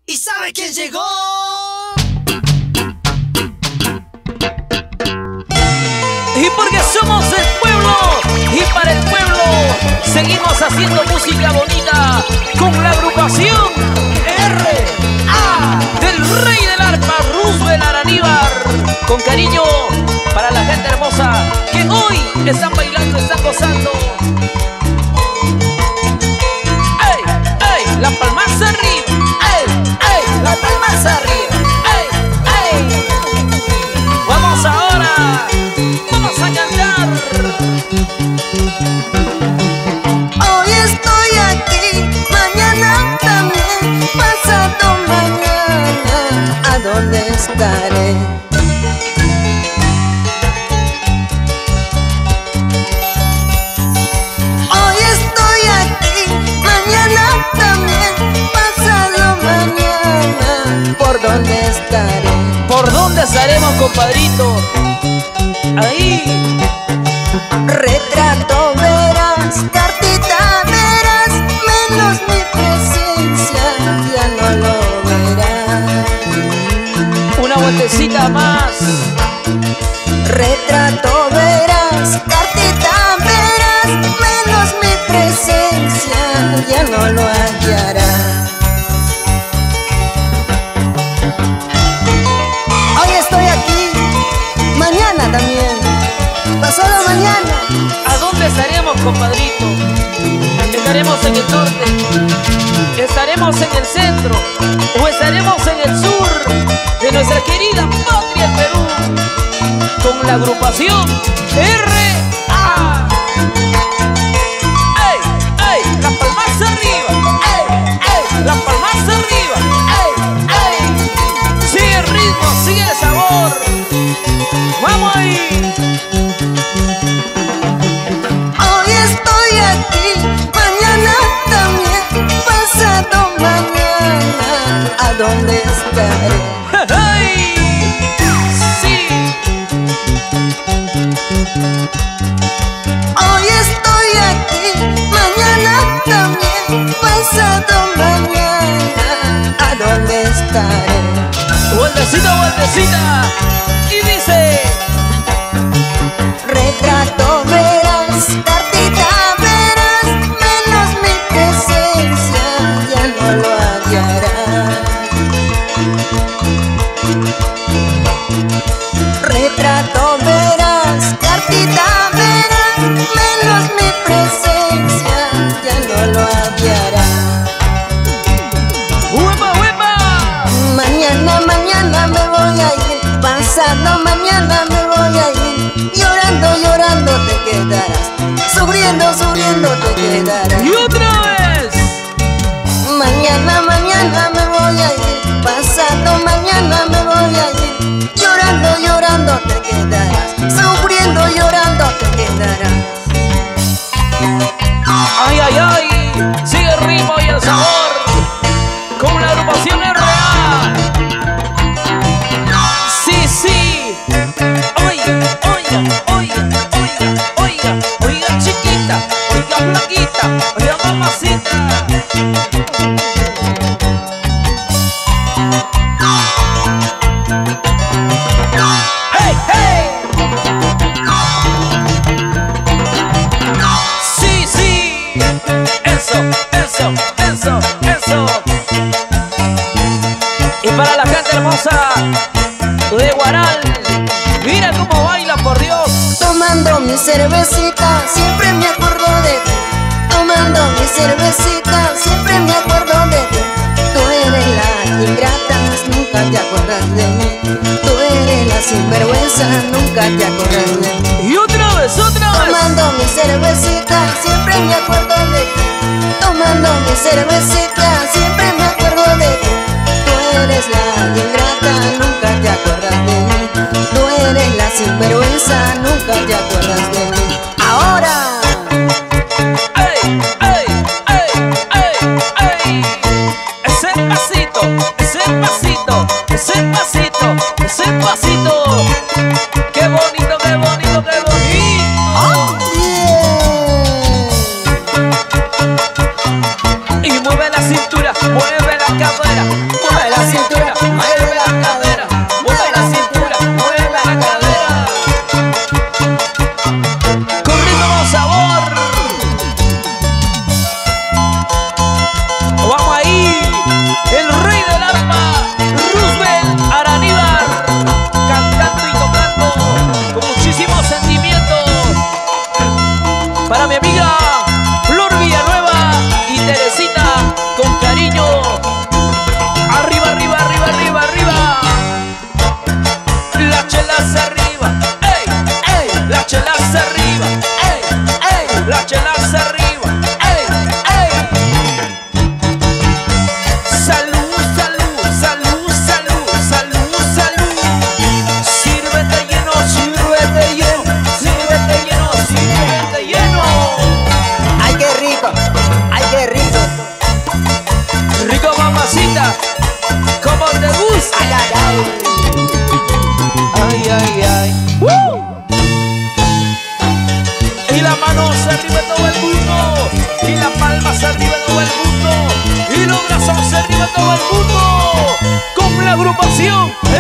¿Y sabe quién llegó? Y porque somos el pueblo y para el pueblo seguimos haciendo música bonita con la agrupación R.A. del rey del arpa, Roosevelt Araníbar. Con cariño para la gente hermosa que hoy están bailando, están gozando. ¡Ey! ¡Ey! ¡La palmas arriba! ¡Ey! ¡Ey! ¡La palmas arriba! ¡Ey! ¡Ey! ¡Vamos ahora! ¡Vamos a cantar! Hoy estoy aquí, mañana también, pasado mañana, ¿a dónde estaré? Hoy estoy aquí, mañana también, pasado mañana, ¿por dónde estaré? ¿Por dónde estaremos, compadrito? Ahí. Retrato verás, cartita verás, menos mi presencia ya no lo verás. Una vueltecita más. Retrato verás, cartita verás, menos mi presencia ya no lo hallarás. Hoy estoy aquí, mañana también, pasado mañana. ¿A dónde estaremos, compadrito? ¿Estaremos en el norte? ¿Estaremos en el centro? ¿O estaremos en el sur de nuestra querida patria, el Perú? Con la agrupación R.A. ¡Ey! ¡Ey! ¡Las palmas arriba! ¡Ey! ¡Ey! ¡Las palmas arriba! ¡Ey! ¡Ey! ¡Sigue el ritmo! ¡Sigue el sabor! ¡Vamos ahí! Hoy estoy aquí, mañana también, pasado mañana, ¿a dónde estaré? ¡Ay! ¡Sí! Hoy estoy aquí, mañana también, pasado mañana, ¿a dónde estaré? ¡Vueltecita, vueltecita! Y dice... Retrato verás, cartita verás, menos mi presencia ya no lo hallarás. Retrato verás, cartita verás, menos mi presencia ya no lo hallarás. ¡Huepa, huepa! Mañana, mañana me voy a ir, pasado mañana me voy a ir, llorando, llorando te quedarás, sufriendo, sufriendo te quedarás. ¡Y otra vez! Mañana, mañana me voy a ir, pasado mañana me voy a ir, llorando, llorando te quedarás, sufriendo, llorando te quedarás. ¡Ay, ay, ay! Sigue el ritmo y el sabor con la agrupación R.A. ¡Sí, sí! Oiga, oiga, oiga, oiga, oiga, oiga chiquita, oiga flaquita, oiga mamacita. ¡Hey, hey! ¡Sí, sí! ¡Eso, eso, eso, eso! Y para la gente hermosa de Guaral, mira cómo baila, por Dios. Tomando mi cervecita, siempre me acuerdo de ti. Tomando mi cervecita, siempre me acuerdo de ti. Tú eres la ingrata, nunca te acuerdas de mí. Tú eres la sinvergüenza, nunca te acuerdas de mí. Y otra vez, otra vez. Tomando mi cervecita, siempre me acuerdo de ti. Tomando mi cervecita, siempre me acuerdo de ti. Tú eres la ingrata, nunca te acuerdas de mí. Tú eres la sinvergüenza, nunca te acuerdas de mí. Ahora. ¡Ey, ey, ey, ey, ey! Ese pasito, ese pasito, ese pasito, ese pasito. ¡Qué bonito, qué bonito, qué bonito! ¡Oh, yeah! Y mueve la cintura, mueve la cadera, mueve como te gusta. Ay, ay, ay. Ay, ay, ay. Y la mano se arriba de todo el mundo, y la palma se arriba de todo el mundo, y los brazos se arriba de todo el mundo, con la agrupación